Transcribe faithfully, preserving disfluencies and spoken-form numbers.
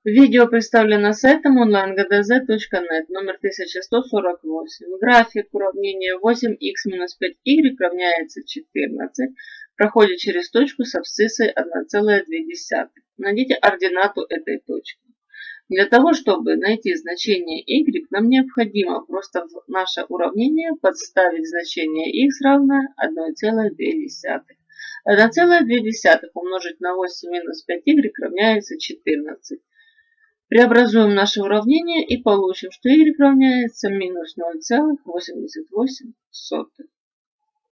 Видео представлено сайтом онлайн гэ дэ зэ точка нет, номер тысяча сто сорок восемь. График уравнения восемь икс минус пять игрек равняется четырнадцать. Проходит через точку с абсциссой одна целая две десятых. Найдите ординату этой точки. Для того, чтобы найти значение y, нам необходимо просто в наше уравнение подставить значение x равное одна целая две десятых. одна целая две десятых умножить на восемь минус пять y равняется четырнадцать. Преобразуем наше уравнение и получим, что y равняется минус ноль целых восемьдесят восемь сотых.